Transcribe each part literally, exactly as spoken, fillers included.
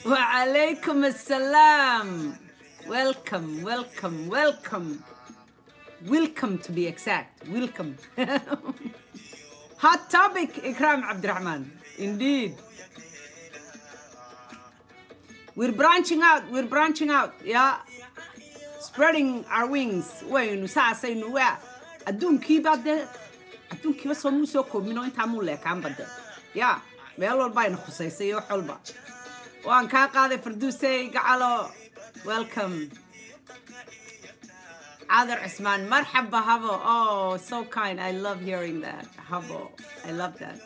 وعليكم السلام. Welcome, welcome, welcome. Welcome to be exact. Welcome. Hot topic, Ikram Abdurrahman. Indeed. We're branching out. We're branching out. Yeah. Spreading our wings. When you say no where. I don't keep out there. I don't keep so much so come no intamu le kam bade. Yeah. Meel walba in khusaysa iyo xulba. Waan ka qaaday Firdawsay gacalo. Welcome. Adar Usman, marhaba Habo. Oh, so kind. I love hearing that. Habo. I love that.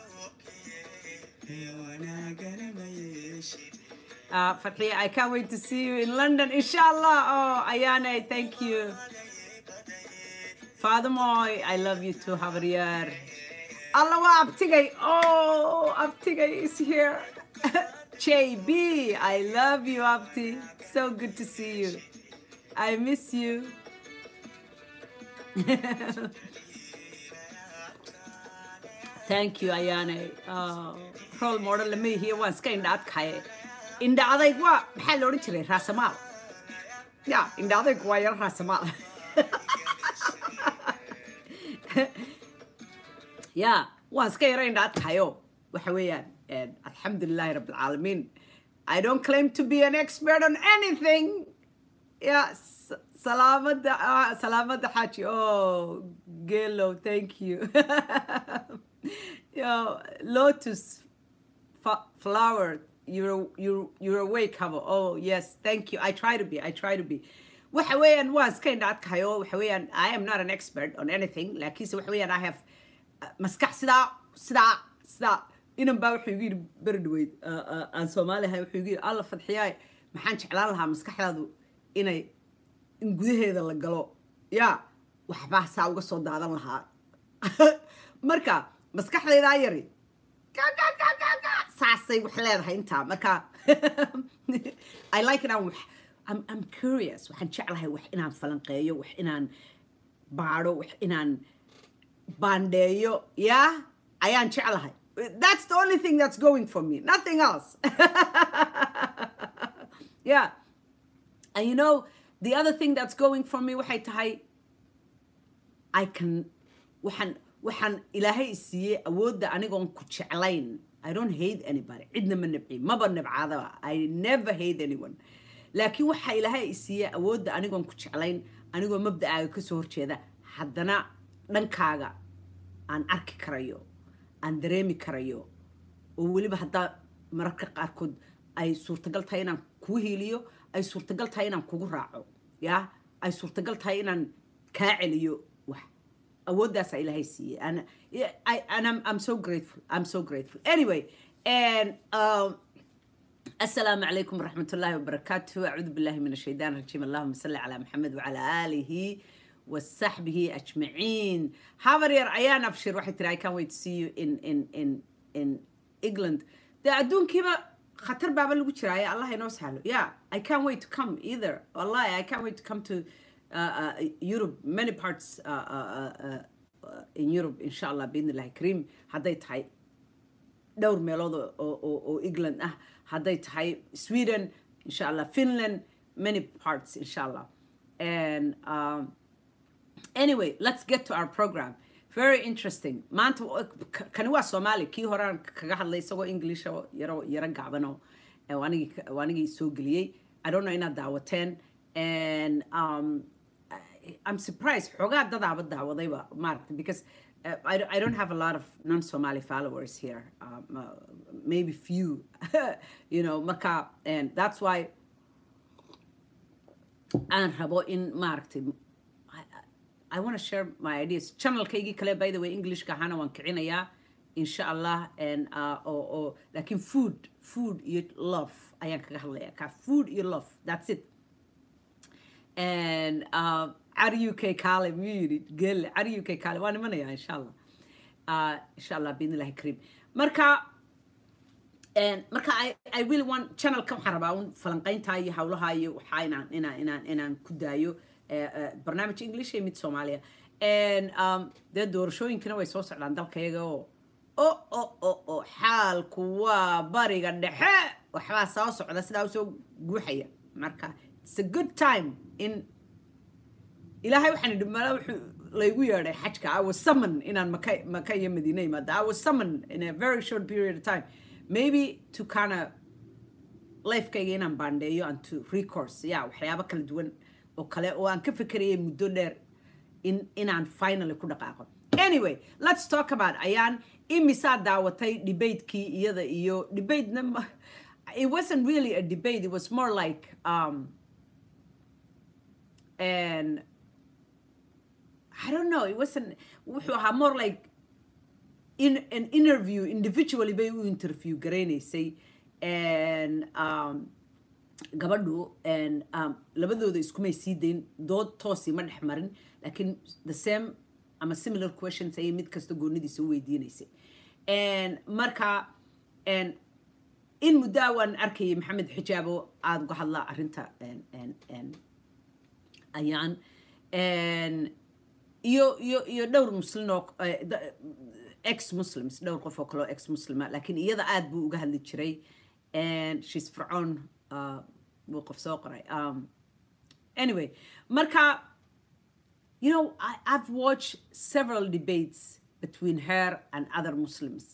Uh, Fatih, I can't wait to see you in London, inshallah. Oh, Ayane, thank you. Father Moy, I love you too, Javier. Allah wa Abtigay. Oh, Abtigay is here. J B, I love you, Abti. So good to see you. I miss you. Thank you, Ayane. Oh, role model me here once kind of kai. In the other wa hello richly rasamal. Yeah, in the other wire rasamal. Yeah, once kai in that kayo. Wahawiyan and alhamdulillah rabbil alamin. I don't claim to be an expert on anything. Yes, Salamat uh, Salamat Hachi. Oh, Gelo, thank you. Yo, Lotus flower, you're you're you're awake, Habo. Oh yes, thank you. I try to be. I try to be. Wahawayan was kind of kayo. Wahawayan, I am not an expert on anything. Like he said, wahawayan, I have maskah sida sida sida. إنهم باو حيجي بردويد عن سومالي هاي حيجي الله فتحياي محنش حلالها مسكح هذا إني إنجوده هذا اللي قالوا يا وحباه ساوق الصوت هذا لها مركا مسكح لي دايري كا كا كا كا كا ساسي وحلال هاي إنتا مركا I like it I'm I'm I'm curious وحنش على وح إنان فلنقيو وح إنان بارو وح إنان بانديو يا أيان شعلها That's the only thing that's going for me. Nothing else. Yeah. And you know, the other thing that's going for me, I can, وحن وحن إلهي سي أود أني قون كتشعلين. I don't hate anybody. عدنا من نبعي. ما بنبع هذا. I never hate anyone. لكن وح إلهي سي أود أني قون كتشعلين. أني قون مبدأ كسور كذا. حدنا ننكاغا عن أرك كريو. aan dareemi karayo oo waliba hadda mararka qaarkood ay suurtagal tahay inaan ku hiiliyo ay suurtagal tahay inaan kugu raaco ya ay suurtagal tahay inaan ka celiyo wax awoodaas ilaahay siiyay ana I and I'm I'm so grateful I'm so grateful anyway and um السلام عليكم ورحمة الله وبركاته أعوذ بالله من الشيطان الرجيم اللهم صل على محمد وعلى آله وصحبه أجمعين. Javier, Ayana Abshir واحد I can't wait to see you in in in in England. ده أدون كيما خطر بابا اللي بتشري الله ينوس حاله. Yeah, I can't wait to come either. والله I can't wait to come to uh, uh, Europe, many parts uh, uh, uh, uh, in Europe إن شاء الله بإذن الله كريم. هديت هاي دور ميلاد أو أو أو England آه هديت هاي Sweden إن شاء الله Finland many parts إن شاء الله and um, Anyway, let's get to our program. Very interesting. Maanta kan waa Soomaali kii horaan kaga hadlay isagoo English oo yaro yara gaabano ee wanigi wanigi soo galiyay. I don't know inaad daawateen and um I'm surprised xogaa dad aad daawadayba maartay because uh, I I don't have a lot of non-Somali followers here. Um, uh, maybe few. You know, maka and that's why aan rabo in maartay I want to share my ideas. Channel Kaigi Kale, by the way, English Kahana wan Kirinaya, inshallah, and uh or or like in food, food you love. Ayan Kahaleka, food you love. That's it. And uh are you K Kale Miri, girl, are you K Kale? One money, inshallah. Uh inshallah bin like cream. Marka and Marka I, I really want channel Kam Harabaun, Falankain Tai, Howlahayu, Haina, Ina, Ina, Ina, Kudayu. برنامج إنجليزي ميت سوماليا and um ده دور شو يمكن هو يسوس على عندك كيجا أو أو أو أو حال كوا باري قد حق waxbaa soo socda sidaa usoo guuxaya marka it's a good time in ilaahay waxaan idhi mala wuxuu laygu yeedhay xajka I was summoned inaan maka maka iyo madiina imaada I was summoned in a very short period of time maybe to kind of lifekayga inaan baandheeyo and to recourse yeah waxyaabo kala duwan oo kale oo aan ka fikerayay muddo dheer in inaan finally ku dhaqaaqo anyway let's talk about ayaan imisaa daawatay debatekii iyada iyo debate it wasn't really a debate it was more like um and I don't know it wasn't wuxuu ahaa more like in an interview individually bay u interview garaynaysay and um gabadhu and um labadooda iskumay sii dayn dood toosi ma dhex marin laakiin the same ama similar questions ay mid kasta goonidiisa u weydiinaysay and marka and in muddaa waan arkayay maxamed xijaabo aad uga hadlaa arrinta and and and ayaan and iyo iyo iyo dhowr muslim oo ex muslims dhowr qof oo kale ex muslima laakiin iyada aad buu uga hadli jiray and she's Fir'aun uh buu qof soo qoray um anyway marka you know I, I've watched several debates between her and other Muslims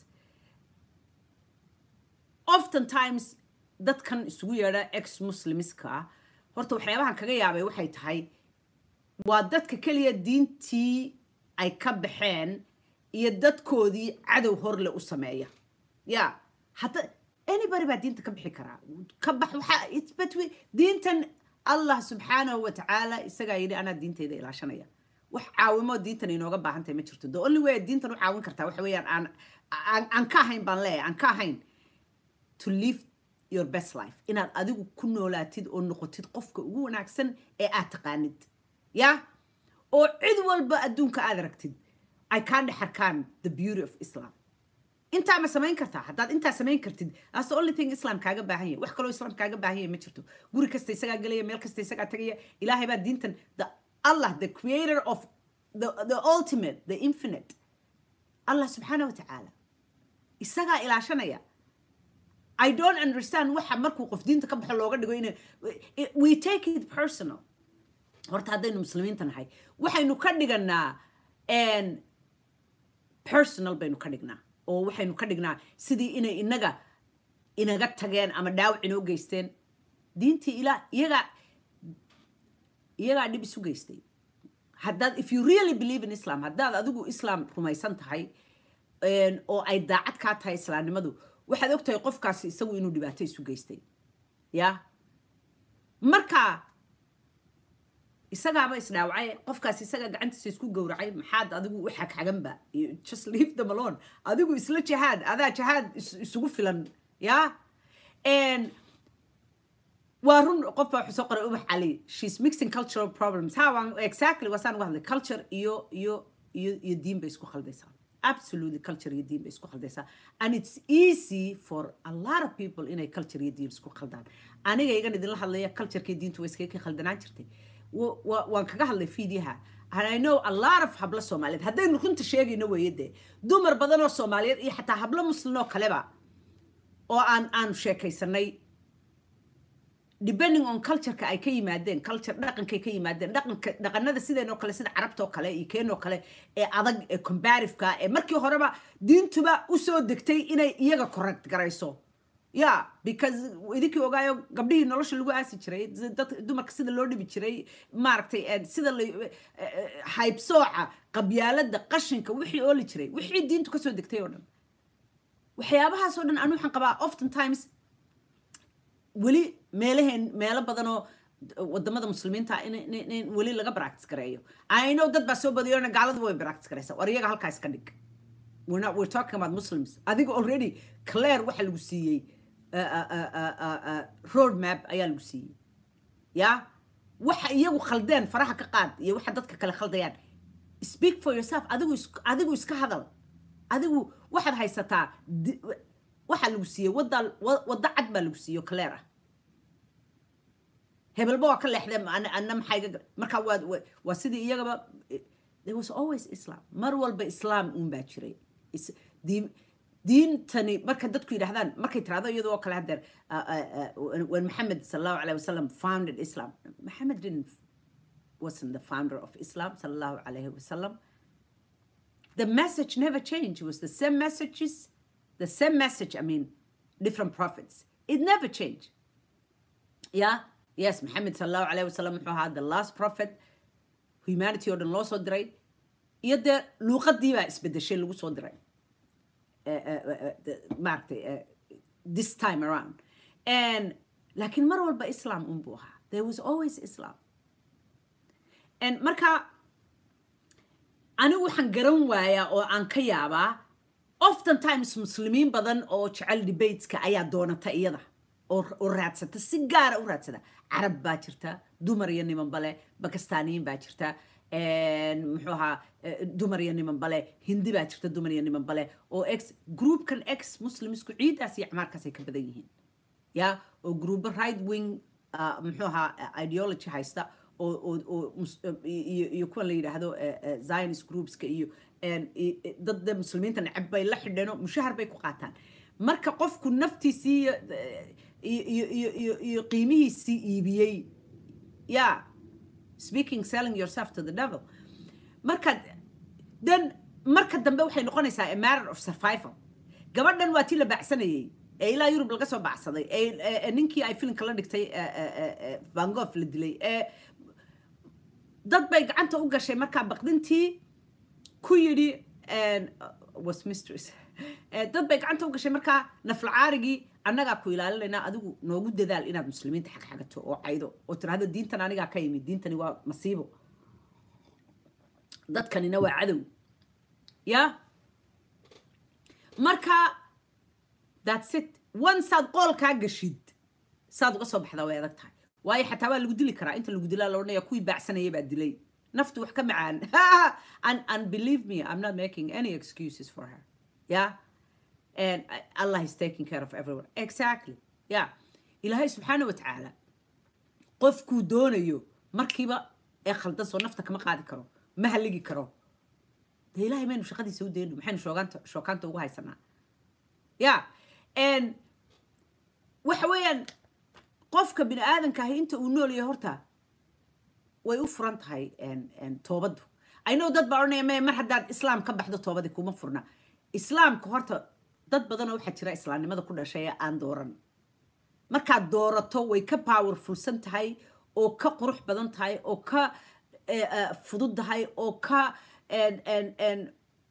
oftentimes dadkan isugu yeedha ex muslimska horta waxyaabahan kaga yaabay waxay tahay waa dadka kaliya diintii ay ka baxeen iyo dadkoodii cadow horle u sameeya yeah hatta anybody baa diinta ka bixi karaa ka bax waxa it's between diintan Allah subhanahu wa ta'ala isaga yiri ana diintayda ilaashanaya wax caawimo diintan inooga baahan tahay ma jirto the only way diintan u caawin kartaa waxa weeyaan aan aan ka hayn baan leeyahay aan ka hayn to live your best life inaad adigu ku noolaatid oo noqotid qofka ugu wanaagsan ee aad taqaanid yeah oo cid walba adduunka aad aragtid ay ka dhaxarkaan the beauty of Islam inta ma samayn kartaa haddaad inta samayn kartid that's the only thing Islam kaaga baahan yahay wax kale oo Islam kaaga baahan yahay ma jirto guri kasta isaga galaya meel kasta isaga tagaya ilaahay baa diintan the Allah the creator of the the ultimate the infinite Allah subhanahu wa ta'ala isaga ilaashanaya I don't understand waxa markuu qof diinta ka baxo looga dhigo in we take it personal horta haddaynu muslimiinta nahay waxaynu ka dhiganaa and personal baynu ka dhignaa oo waxaynu ka dhignaa sidii inay inaga inaga tageen ama dhaawac inoo geysteen diintii ilaa iyaga iyaga dhib isu geystay haddaad if you really believe in Islam haddaad adigu Islam rumaysan tahay oo ay daacad ka tahay islaamnimadu waxaad ogtahay qofkaasi isagu inuu dhibaato isu geystay ya marka isaga ba isdhaawacay qofkaasi isaga gacantiisa isku gowracay maxaad adigu waxa xagan ba just leave them alone adigu isla jihad adaa jihad isugu filan ya and warun qof wax soo qoray ubax ali she's mixing cultural problems how exactly wasan wax the culture iyo iyo iyo iyo diin bay isku khaldaysaa absolutely culture iyo diin bay isku khaldaysaa and it's easy for a lot of people in a culture iyo diin isku khaldaan aniga iga idin la hadlaya culture-ka diintu way iska khaldanaan jirtay waan kaga hadlay fiidiyaha and I know a lot of habla Soomaaliyeed haddaynu runta sheegayno weeyade dumar badan oo Soomaaliyeed iyo xataa habla muslim oo kaleba oo aan aan sheekaysanay depending on culture-ka ay ka yimaadeen culture dhaqanka ay ka yimaadeen dhaqanka dhaqanada sideen oo kale sida carabta oo kale iyo keen oo kale ee adag ee comparative-ka ee markii horeba diintuba u soo degtay inay iyaga correct garayso yeah because idinki ogaayo gabdhihii nolosha lagu aasi jiray dad dumarka sida loo dhibi jiray maaragtay sida haybsooca qabyaalada qashinka wixii oo li jiray wixii diintu ka soo degtay oo dhan waxyaabahaas oo dhan aan waxaan qabaa often times weli meelahan meelo badan oo wadamada muslimiinta in in weli laga practice gareeyo I know dad baa soo badiyona gaaladu way practice gareysaa war iyaga halkaas ka dhig we're not we're talking about Muslims adiga already clear waxa lagu siiyay road map ayaa lagu siiyay ya waxa iyagu khaldeen faraha ka qaad iyo waxa dadka kale khaldayaan speak for yourself adigu adigu iska hadal adigu waxaad haysataa waxa lagu siiyay wada wada cad baa lagu siiyo clear ah hebel baa ka leexday anna maxay marka waa waa sidii iyagaba there was always Islam mar walba Islam un baa jiray diintani marka dadku yidhaahdaan markay tiraahdo iyadoo oo kale haddeer when Muhammad sallallahu alayhi wasallam founded Islam, Muhammad didn't wasn't the founder of Islam sallallahu alayhi wasallam. The message never changed. It was the same messages, the same message. I mean, different prophets. It never changed. Yeah, yes, Muhammad sallallahu alayhi wasallam had the last prophet. Humanity or the law so diray. Yada luqadii baa isbedeshay lagu soo diray. Maartay this time around. And lakin mar walba Islam unbuu ahaa. There was always Islam. And marka anigu waxaan garan waayaa oo aan ka yaabaa oftentimes muslimiin badan oo jecel debateska ayaa doonata iyada oo raadsata si gaara u raadsada carab baa jirta dumar iyo niman bale bakistaaniyiin baa jirta muxuu ahaa dumar iyo niman bale hindi baa jirta dumar iyo niman bale oo ex groupkan ex muslimisku ciidaas iyo camaarkaasay ka badan yihiin ya oo group right wing muxuu ahaa ideology haysta iyo kuwa la yidhaahdo Zionist groupska iyo dad muslimiinta necab bay la xidheen oo mushahar bay ku qaataan marka qofku naftiisii iyo qiimihiisii iibiyey yeah speaking selling yourself to the devil marka then marka dambe waxay noqonaysaa a matter of survival gabadhan waa tii la baacsanayay ee ilaa Yurub laga soo baacsaday ee ninkii ay filimka la dhigtay Van Gogh la dilay ee dad bay gacanta u gashay marka baqdintii ku yiri was mistress dad bay gacanta u gashay marka naflacaarigi annaga ku ilaalinayna adigu noogu dadaal inaad muslimiinta xaq xagato oo caydo oo tiraahdo diintan aniga ka yimid diintani waa masiibo dadkanina waa cadow ya marka that's it once aad qolka gashid saad uga soo baxdaa way adag tahay waayo xataa waa lagu dili karaa inta lagu dilaa la oranayaa kuwii baacsanayay baa dilay naftu wax ka macaan and and believe me I'm not making any excuses for her yeah and Allah is taking care of everyone exactly yeah ilaahay subhanahu wa ta'ala qofku doonayo markiiba ee khaldan soo nafta kama qaadi karo ma haligi karo de ilaahay meenu shaqadiisa u deeno maxaynu shoogaanta shookaanta ugu haysanaa yeah and waxa weeyaan qofka bini aadanka ah inta uu nool yahay horta way u furan tahay en en toobadu I know dad baa oranaya mar haddaad islaam ka baxdo toobadi kuma furna islaamka horta dad badan oo waxa jira islaamnimada ku dhashay aan dooran marka doorato way ka powerful san tahay oo ka qurux badan tahay oo ka fudud tahay oo ka en en en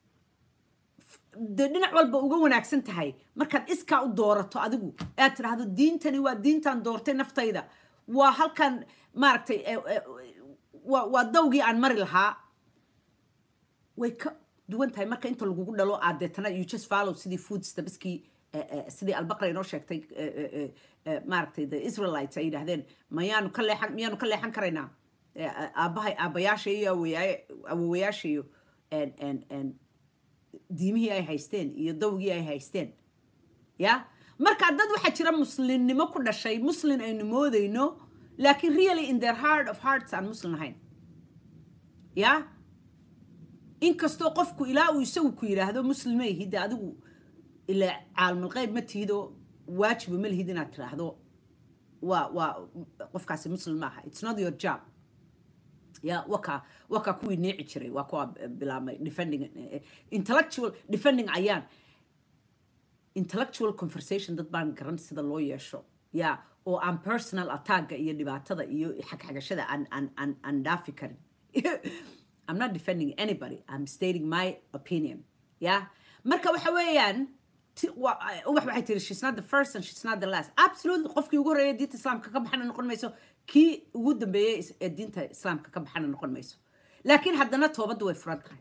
dhinac walba uga wanaagsan tahay markaad iska u doorato adigu aad tiraahdo diintani waa diintan doortay naftayda waa halkan maaragtay waa waa dawgii aan mari lahaa way ka duwan tahay marka inta lagu dhalo aad deetana you just follow sidii food stabiski sidii albaqra inoo sheegtay maaragtay the Israelites ay yidhaahdeen mayaanu ka leexan miyaanu ka leexan karaynaa aabahay aabayaasha iyo awowayaasha iyo and and and diimihii ay haysteen iyo dawgii ay haysteen ya marka dad waxa jira muslimnimo ku dhashay muslim aynu moodayno laakiin really in their heart of hearts aan muslim ahayn ya inkastoo qofku ilaa uu isagu ku yiraahdo muslimay hidda adigu ila caalmul qayb ma tiido waajib ma lihid inaad tiraahdo waa waa qofkaasi muslim maaha it's not your job ya waka waka ku niici jiray waa ku bilaamay defending intellectual defending ayaan intellectual conversation dad baan garan sida loo yeesho ya oo aan personal attack iyo dhibaatada iyo xaq xagashada aan aan aan aan dhaafi karin I'm not defending anybody I'm stating my opinion yeah marka waxa weeyaan wax waxay tiri she's not the first and she's not the last absolutely qofkii ugu horeeyay diinta islaamka ka baxana noqon mayso kii ugu dambeeyay ee diinta islaamka ka baxana noqon mayso laakiin haddana toobadu way furan tahay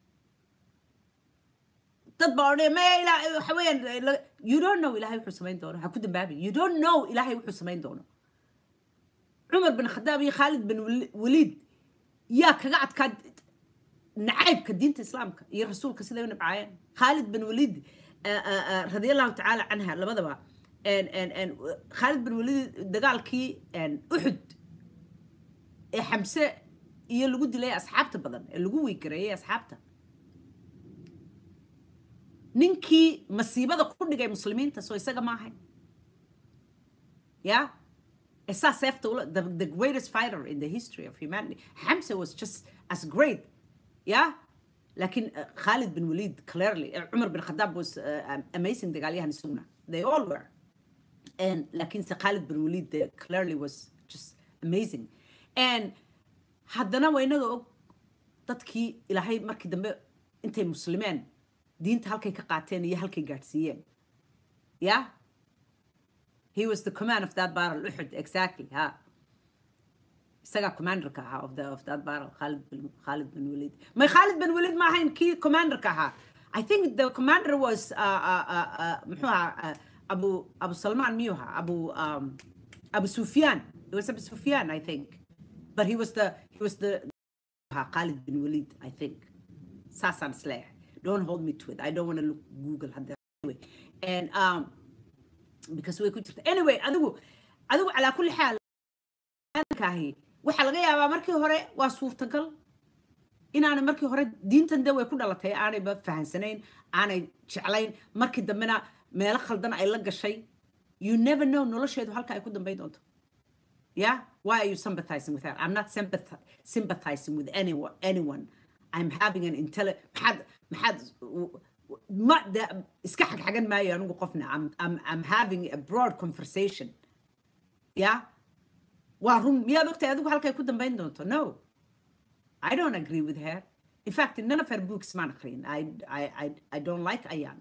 dad baa oranaya ma ilaahay waxa weeyaan you don't know ilaahay wuxuu samayn doono ha ku dambaabin you don't know ilaahay wuxuu samayn doono Umar bin Khattab iyo Khalid bin Walid yaa kaga adkaad nacaybka diinta islaamka iyo rasuulka sida ay nabcaayeen Khalid bin Walid radiyallahu ta'ala anha labadaba en en en Khalid bin Walid dagaalkii en Uhud ee Hamse iyo lagu dilay asxaabta badan ee lagu weegareeyay asxaabta ninkii masiibada ku dhigay muslimiinta soo isaga ma ahayn yeah Esa the, the greatest fighter in the history of humanity. Hamza was just as great. Yeah? Lakin uh, Khalid bin Walid, clearly. Umar bin Khattab was uh, amazing. They all were. And lakin Khalid bin Walid they, clearly was just amazing. And haddana waynaga dadkii ilaahay markii dambe intay muslimeen diinta halkay ka qaateen iyo halkay gaarsiiyeen. Yeah? He was the commander of that battle, Uhud, exactly. Ha. Isaga commander ka ha of the of that battle, Khalid bin Khalid bin Walid. My Khalid bin Walid ma hayn key commander ka ha. I think the commander was uh uh uh, uh Abu Abu Salman Miyuha, Abu um Abu Sufyan. It was Abu Sufyan, I think. But he was the he was the uh, Khalid bin Walid, I think. Sasan Slayer. Don't hold me to it. I don't want to look Google anyway. And um because we could anyway adigu adigu ala kulli xaal kaahi waxa laga yaabaa markii hore waa suurtagal inaanay markii hore diintan day way ku dhalatay aanay ba fahansanayn aanay jeclayn markii dambena meel khaldan ay la gashay you never know nolosheedu halka ay ku dambeyn doonto yeah why are you sympathizing with her I'm not sympath- sympathizing with anyone anyone I'm having an intelligent محد محد ما ده اسكح حاجات ما يعني قفنا I'm I'm I'm having a broad conversation yeah وهم يا دكتور يا دكتور هالك يكون بين دونتو no I don't agree with her in fact none of her books ما نقرين I I I I don't like Ayan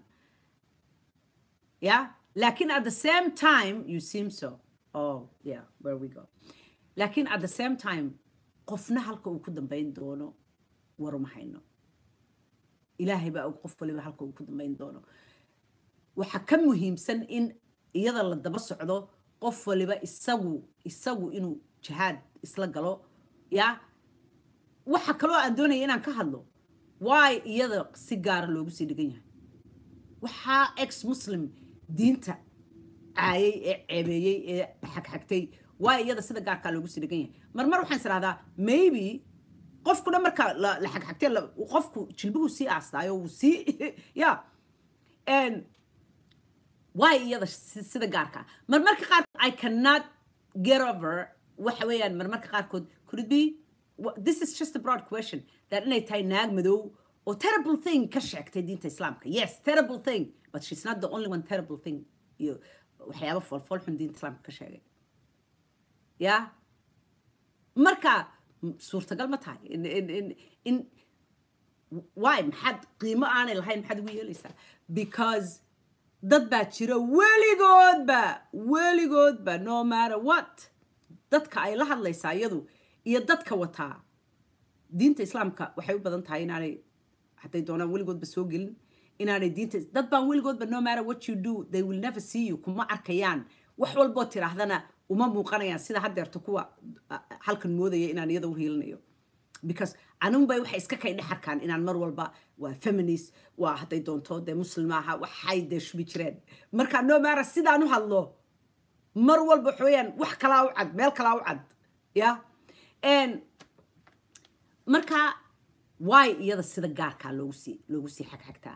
yeah لكن at the same time you seem so oh yeah where we go لكن at the same time قفنا هالك يكون بين دونو ورمحينه إلهي بقى وقف لي بحلقه وكذا ما يندونه وحكم مهم سن إن يضل الدبس عضو قف لي بقى يسوي يسوي إنه جهاد يسلقله يا وحكلوا أندوني إنا كهلو واي يضل سيجار لو بس يدقينها وحا إكس مسلم دينته عاي عبيي حك حكتي واي يضل سيجار كلو بس يدقينها مرمر وحنسر هذا maybe قفكو نمركا لحق حكتين وقفكو تشلبوه سي أستايو وسي يا and why يدا سيدا قاركا مرمركا قارك I cannot get over وحويان مرمركا قاركود could it be this is just a broad question that إني تاي ناق مدو or terrible thing كشعك تدين تإسلامك yes terrible thing but she's not the only one terrible thing you وحيابا فول فول حن دين إسلامك كشعك يا مركا suurtagal ma tahay in in in in why maxad qiimo aanay lahayn maxad ugu yeelaysaa because dad baa jira weligoodba weligoodba no matter what dadka ay la hadlaysaa iyadu iyo dadka wataa diinta islaamka waxay u badan tahay inaanay haday doonaan weligoodba soo gelin inaanay diinta dad baan weligoodba no matter what you do they will never see you kuma arkayaan wax walbo tiraahdana uma muuqanayaan sida hadeerto kuwa halkan moodaya inaan iyada u hiilinayo because anun bay waxa iska kay dhaxarkaan inaan mar walba waa feminist waa haday doonto de muslimaha waxay deeshbi jireen marka no matter sidaan u hadlo mar walba xooyaan wax kala u cad meel kala u cad ya and marka why iyada sida gaarka loogu si loogu si xaq xaqtaa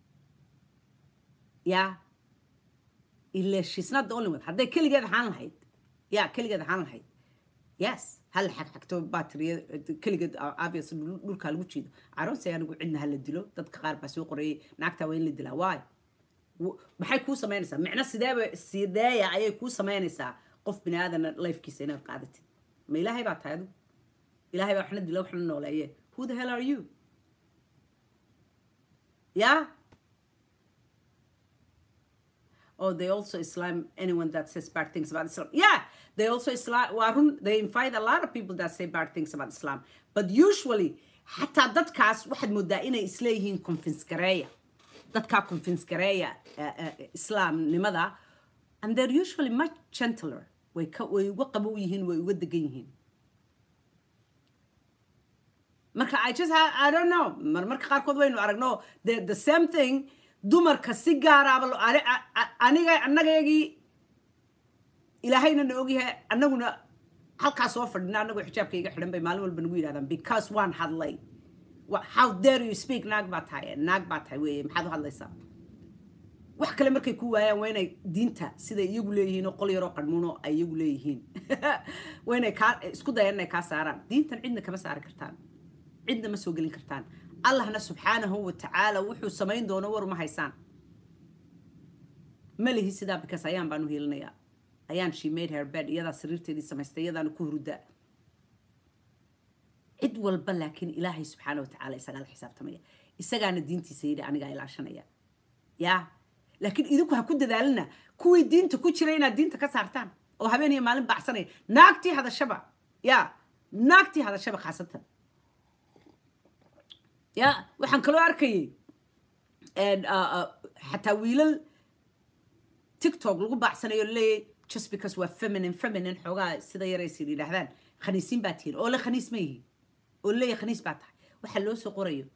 ya illa she's not the only one haday kaligeed ahaan lahayd yeah kaligeed ahaan lahayd yes hal xaq xaqto battery kaligeed obviously dhulka lagu jiido I don't say anigu cidna hal dilo dadka qaar baa soo qoray naagta waa in la dilaa why maxay ku sameynaysaa macna sideeba sideeya ayay ku sameynaysaa qof bini aadan lifekiisa inaad qaadatid ma ilaahay baa tahay ilaahay baa waxna dilo waxna nooleeyay who the hell are you yeah or they also Islam anyone that says bad things about Islam. Yeah, they also Islam. They invite a lot of people that say bad things about Islam. But usually, حتى dadkaas waxad moodaa inay isleeyihiin confinscareeya dadka confinscareeya Islam nimada and they're usually much gentler. way way uga qabow yihiin way uga degan yihiin marka I just I don't know marmarka qaarkood waynu aragno the the same thing dumarka si gaar ah aniga annagaygi ilaahayna noogyahay annaguna halka soo fadhina annagu xijaabkayga xidhan bay maalin walba nagu yiraahdaan because one hadlay how dare you speak naag baa tahay naag baa tahay way maxaad u hadlaysaa kale markay ku waayaan waa inay diinta sida iyagu leeyihiin oo qol yaroo qadmuuno ay iyagu leeyihiin waa inay kaa isku dayaan inay kaa saaraan diintan cidna kama saari kartaan cidna ma soo gelin kartaan allahna subxaanahu wa tacaala wuxuu samayn doono war ma haysaan malihi sidaa bikas ayaan baan u hiilinayaa ayaan she made her bed iyadaa sariirteedii samaystay iyadaana ku hurdaa cid walba laakiin ilaahay subxaanahu wa tacaala isagaa la xisaabtamaya isagaana diintiisa yidhi anigaa ilaashanaya yaa laakiin idinku ha ku dadaalina kuwii diinta ku jira inaad diinta ka saartaan oo habeen iyo maalin baacsanaya naagtii hadashaba yaa naagtii hadashaba khaasatan yaa waxaan kaloo arkayay xataa wiilal tiktok lagu baacsanayo leeyay just because waa feminine feminine xoogaa sida yaraysi yidhaahdaan khaniisiin baa tihiin oo le khaniis ma yihiin oo leeya khaniis baa tahay waxaa loo soo qorayo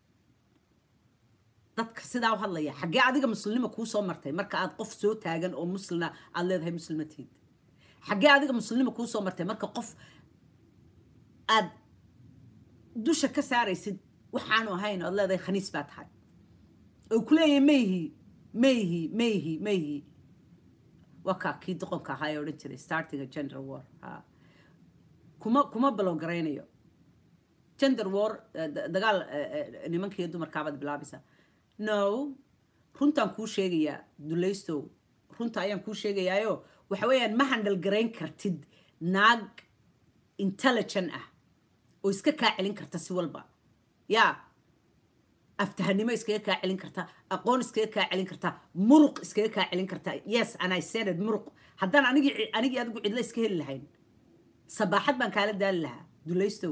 dadka sidaa u hadlaya xaggee adiga muslimnimo kuu soo martay marka aad qof soo taagan oo muslina aad leedahay muslimatiid xaggee adiga muslimnimo kuu soo martay marka qof aad dusha ka saaraysid waxaanu ahayn ood leedahay khaniis baa tahay oo ku leeyahay mayhi mayhi mayhi mayhi waa kaa kii doqonka ahaa ee odhan jiray starting a gender war ha kuma kuma balowgaraynayo gender war dagaal nimanka iyo dumarkaabaad bilaabaysaa no runtaan kuu sheegayaa dulaystow runta ayaan kuu sheegayaayo waxa weeyaan ma handal garayn kartid naag intelligent ah oo iska kaa celin karta si walba yaa aftahanimo iskaga kaa celin karta aqoon iskaga kaa celin karta muruq iskaga kaa celin karta yes and I said it muruq haddaan anigii anigii adigu cidla iska heli lahayn sabaaxad baan kaala daali lahaa dulaystow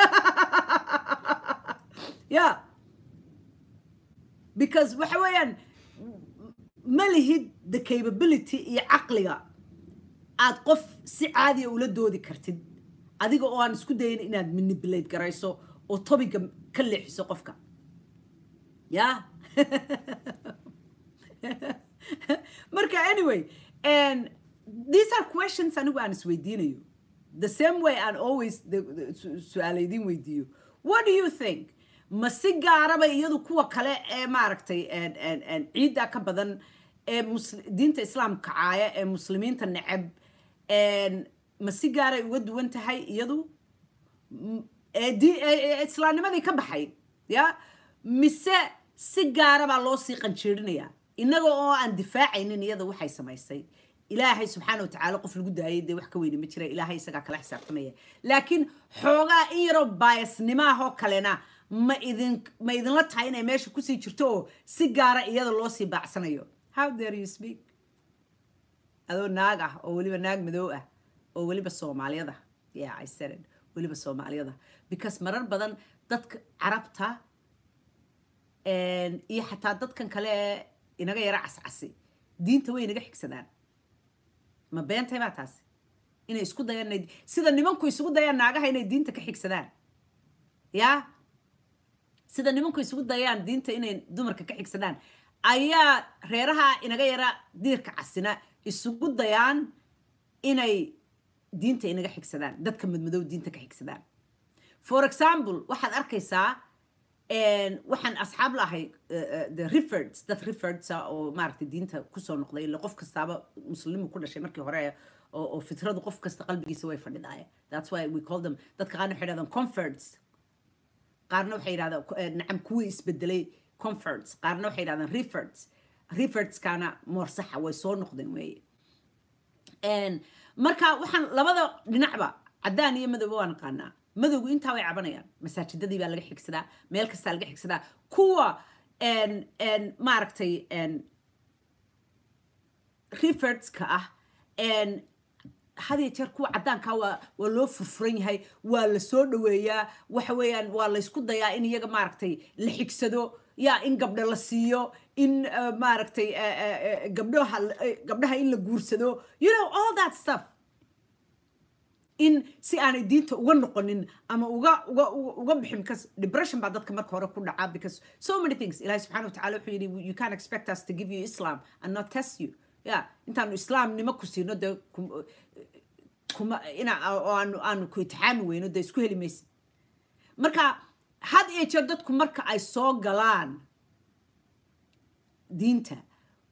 yeah because waxa weeyaan ma lihid the capability iyo caqliga aad qof si caadiya ula doodi kartid adiga oo aan isku dayin inaad manipulate garayso oo topiga ka leexiso qofka yeah marka anyway and these are questions anigu aan isweydiinayo the same way and always the su'aalaydin weydiiyo what do you think ma si gaaraba iyadu kuwa kale ee maaragtay ciidda ka badan ee diinta islaamka caaya ee muslimiinta necab ma si gaaray uga duwan tahay iyadu islaamnimadii ka baxay ya mise si gaarabaa loo sii qanjeerinayaa innaga oo aan difaacaynin iyada waxay samaysay ilaahay subxaana wa tacaala qof lagu daayay dee wax ka weyni ma jira ilaahay isagaa kala xisaabtamaya laakiin xoogaa in yaroo baayasnimaahoo kalena ma idin ma idinla tahay inay meesha kusii jirto oo si gaara iyada loo sii baacsanayo how dare you speak adoo naag ah oo weliba naag madow ah oo weliba soomaaliyada yeah I said it weliba soomaaliyada because marar badan dadka carabta iyo xataa dadkan kale inaga yara cascasi diinta way inaga xigsadaan ma beentay baa taasi inay isku dayaan sida nimanku isugu dayaan naagaha inay diinta ka xigsadaan yaa sida nimanku isugu dayaan diinta inay dumarka ka xigsadaan ayaa reeraha inaga yara diirka casina isugu dayaan inay diinta inaga xigsadaan dadka madmadow diinta ka xigsadaan for example waxaad arkaysaa waxaan asxaab lahay the referds dad referds oo maaragtay diinta kusoo noqday ila qof kastaaba muslimu ku dhashay markii hore oo fitradu qof kasta qalbigiisa way fadhidaaya that's why we call them dadka qaarna waxay yidhahdaan converts qaarna waxay yidhahdaan nacam kuwii isbedelay converts qaarna waxay yidhahdaan referds referdskana moor saxa way soo noqdeen weeye marka waxaan labada dhinacba caddaan iyo madowba waan naqaanaa madowgu intaa way cabanayaan masaajidadii baa laga xigsadaa meel kastaa laga xigsadaa kuwa maaragtay refertska ah hadiya jeer kuwa caddaankaa waa waa loo furfuran yahay waa la soo dhoweeyaa waxa weeyaan waa la isku dayaa in iyaga maaragtay la xigsado yaa in gabdho la siiyo in maaragtay gabdhaha gabdhaha in la guursado you know all that stuff in si aanay diinta uga noqonin ama uga uga uga bixin because depression baa dadka marka hore ku dhacaa because so many things ilaahay subxaana wa tacaala wuxuu yidhi you can't expect us to give you Islam and not test you yeah intaanu islaamnimo ku siino dee kuma ina aanu aanu ku itixaami weyno dee isku heli maysid marka had iyo jeer dadku marka ay soo galaan diinta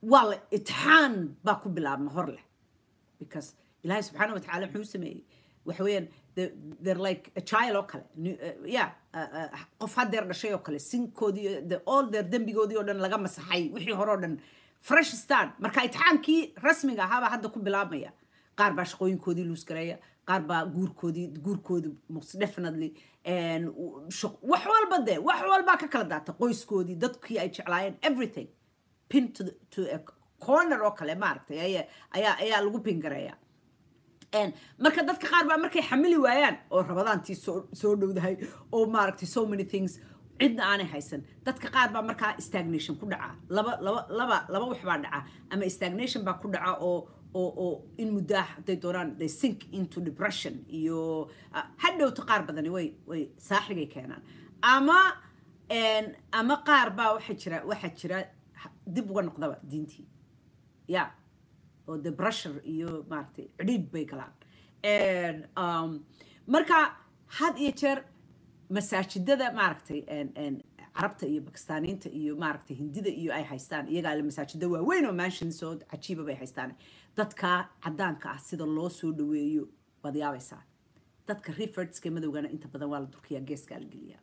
والله اتحان باكو بلا مهر له because إلهي سبحانه وتعالى محو سمي وحوين they're like a child أو كله yeah قف هاد دير شيء أو كله سينكودي the all their دنبيجودي ودن لقى مسحي وحي هرودن fresh start مركا اتحان كي رسمي هذا حد كو بلا مية قاربا شقوين كودي لوس كريا قاربا جور كودي جور كودي most definitely and شق وحوال بدي وحوال باك كلا داتا قويس كودي دتكي أي شعلاين everything pin to the, to a corner oo kale maartay ayaa ayaa ayaa lagu pin gareeyaa een marka dadka qaar baa markay xamili waayaan oo rabadaantii soo soo dhowdahay oo maartay so many things cidna aanay haysan dadka qaar baa marka stagnation ku dhaca laba laba laba laba wax baa dhaca ama stagnation baa ku dhaca oo oo oo in muddah day dooraan they sink into depression iyo hadhowta qaar badani way way saaxigay keenaan ama een ama qaar baa waxa jira waxa jira dib uga noqdaba diintii yeah or the pressure iyo maartay cidid bay galaan and um marka had iyo jeer masaajidada maartay and and carabta iyo bakistaaniinta iyo maartay hindida iyo ay haystaan iyaga la masaajida waaweyn oo mansions oo cajiiba bay haystaan dadka cadaanka ah sida loo soo dhaweeyo badiyaabaysa dadka refertska madowgana inta badan waa la durkiya geeska la geliya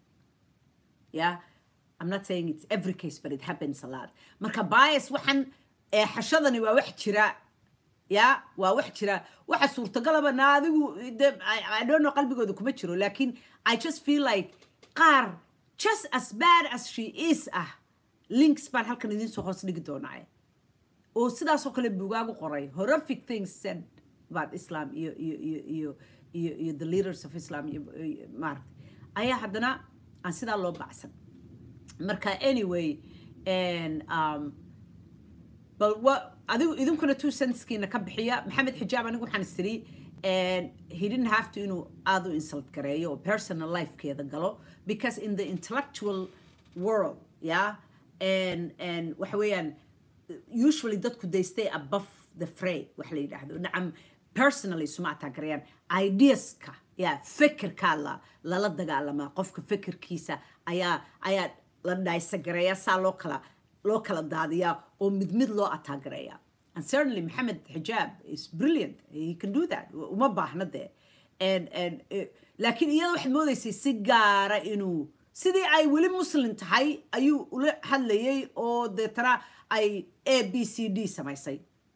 yeah I'm not saying it's every case, but it happens a lot. Marka bias waxan ee xashadani waa wax jira ya waa wax jira waxa suurtagalaba naadigu I don't know qalbigooda kuma jiro laakiin I just feel like qaar just as bad as she is ah links baan halkan idin soo hoos dhigi doonaa oo sidaas oo kale bugaagu qoray horrific things said about Islam iyo iyo iyo iyo iyo the leaders of Islam maartay ayaa hadana aan sidaa loo bacsan marka anyway and um but what adigu idinkuna two cents kiina ka bixiya maxamed xijaab anigu waxaan istiri and he didn't have to you know aad u insult gareeyo oo personal life keeda galo because in the intellectual world yeah and and waxa weeyaan usually dadku they stay above the fray waxa la yiraahdo nacam personally suma taageerayaan ideas ka yeah fikirka la la dagaalama qofka fikirkiisa ayaa ayaa la dhaysagareeya saa loo kala loo kala daadiyaa oo mid mid loo ataagareeya and certainly Mohammed Hijab is brilliant he can do that uma baahna de and and laakiin iyada wax moodaysay si gaara inuu sidii ay wali muslim tahay ayuu ula hadlayay oo de tara ay A B C D samaysay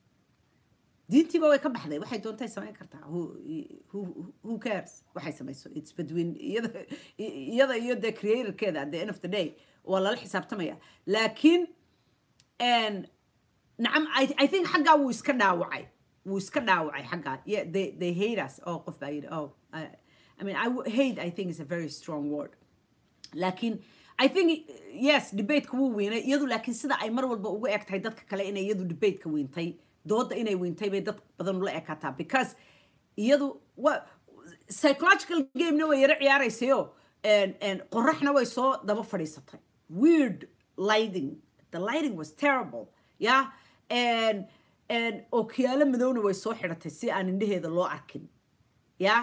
diintiiba way ka baxday waxay doontay samayn kartaa who who who cares waxay samayso it's between iyada iyada iyo the creator keeda at the end of the day wala la xisaabtamaya laakiin and nacam I I think xagga wuu iska dhaawacay wuu iska dhaawacay xagga yeah they they hate us oh qof baa yidhi oh I, I mean I hate I think is a very strong word laakiin I think yes debate ku weynay iyadu laakiin sida ay mar walba ugu eegtahay dadka kale inay iyadu debate ka weentay dooda inay weentay bay dad badan la eekataa because iyadu what psychological game no way yara ciyaaraysayo and and qorraxna way soo daba fadhiisatay weird lighting the lighting was terrible yeah and and okiyaala madowna way soo xidhatay si aan indhaheeda loo arkin yeah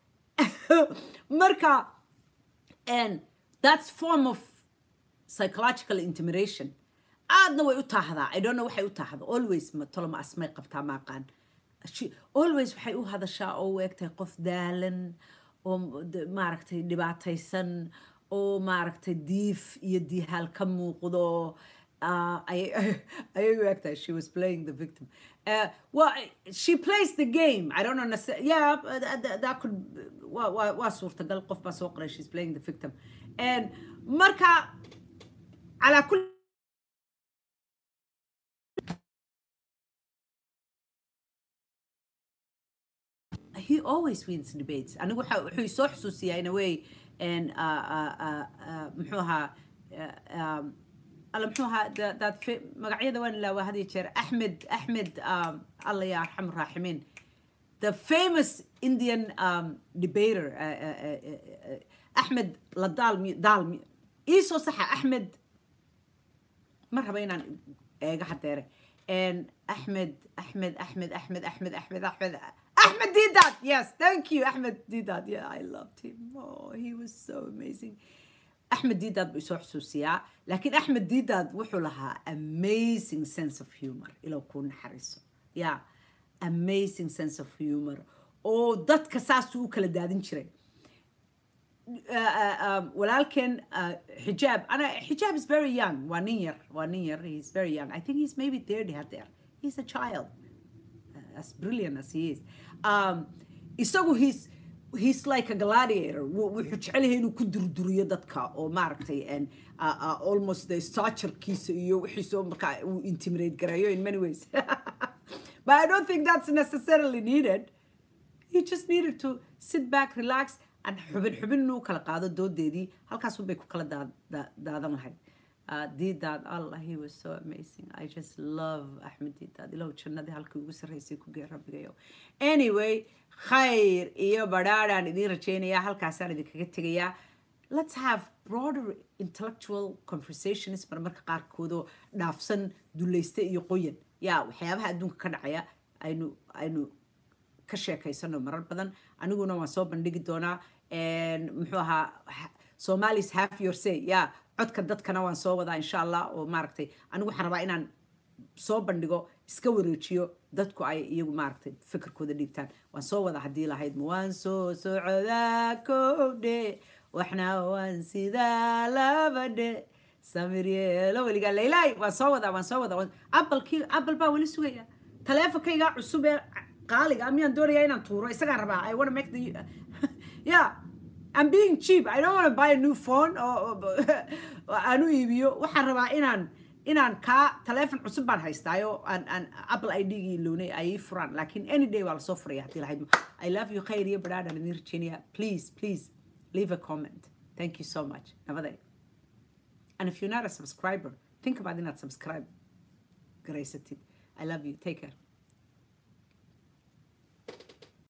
marka and that's form of psychological intimidation aadna way u taahdaa I don't know waxay u taahdo always ma tolma asmay qabtaa ma aqaan always waxay u hadashaa oo weegtay qof daalan oo maaragtay dhibaataysan oo maaragtay diif iyo diihal ka muuqdo uh I I weegtay she was playing the victim uh well she plays the game I don't understand yeah that, that could wa wa wa suurtagal qof baa soo qoray she's playing the victim and marka ala kull he always wins debates anigu waxa wuxuu soo xusuusiyaa in a way and uh uh uh muxuuha um alla muxuuha that magacyada waan la wahadi jeer Ahmed Ahmed um Allah ya arham rahimin the famous Indian um debater uh, uh, uh, uh, Ahmed Ladal Dal iso sax Ahmed marhaba inaan eega hadeere and Ahmed Ahmed Ahmed Ahmed Ahmed Ahmed Ahmed Ahmed Deedat, yes, thank you, Ahmed Deedat. Yeah, I loved him. Oh, he was so amazing. Axmed Didaad buu isoo xusuusiyaa laakiin Axmed Didaad wuxuu lahaa amazing sense of humor ilo ku naxariiso yeah amazing sense of humor oo dadka saas uu kala daadin jiray walaalkeen xijaab ana xijaab is very young waa nin yar waa nin yar he's very young I think he's maybe thirty hadeer he's a child uh, as brilliant as he is um isagu he's he's like a gladiator wuxuu jecel yahay inuu ku durduriyo dadka oo maaragtay and uh, uh, almost the stature-kiisa iyo wixiisoo markaa uu intimidate garayo in many ways but I don't think that's necessarily needed he just needed to sit back relax and xubin xubin inuu kala qaado doodeedii halkaas bay ku kala daadan lahayd Didaad Allah he was so amazing I just love Axmed Didaad ilow jannadii halkii ugu sarreysay ku geer rabbigayo anyway khayr iyo badhaadhaan idiin rajaynayaa halkaasaan idinkaga tegayaa let's have broader intellectual conversations mar marka qaarkoodoo dhaafsan dulaysta iyo qoyan yaa waxyaabaha adduunka ka dhacaya aynu aynu ka sheekaysano marar badan aniguna waan soo bandhigi doonaa muxuu ahaa Somalis have your say yaa codka dadkana waan soo wadaa insha Allah oo maaragtay anigu waxaan rabaa inaan soo bandhigo iska wareejiyo dadku ay iyagu maaragtay fikirkooda dhiibtaan waan soo wada haddii lahayd waan soo socdaa koodhe waxna waan sidaa labadhe samir yeelo weligaa leylay waan soo wadaa waan soo wadaa abalkii abal baa weli sugaya taleefonkayga cusub ee qaaliga miyaan doonayaa inaan tuuro isagaan rabaa I want to make the yeah I'm being cheap I don't want to buy a new phone or anu iibiyo waxaan rabaa inaan inaan ka telephone cusub baan haystaayo aan aan Apple I D gii loonay ay furan laakiin any day waa la soo furaya hadii lahayd I love you khayr iyo badhaadhan idin rajaynayaa please please leave a comment thank you so much nabaday and if you're not a subscriber think about inaad subscribe garaysatid I love you take care